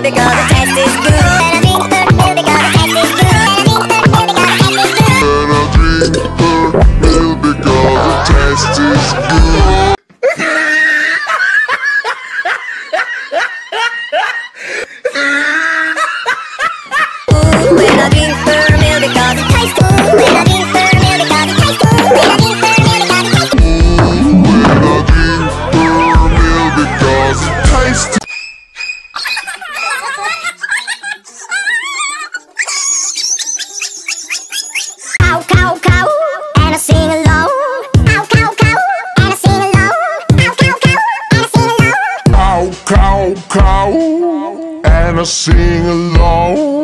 because the taste is good. And I drink her milk because the taste is good. And I drink her milk because the taste is good. When I drink her milk because it tastes good. When I drink her milk because it tastes good. When I drink her milk because it tastes good. When I drink her milk because it tastes good. Cow, cow, cow, and I sing along. Cow, cow, cow, and I sing along. Cow, cow, cow, and I sing along. Cow, cow, cow, and I sing along.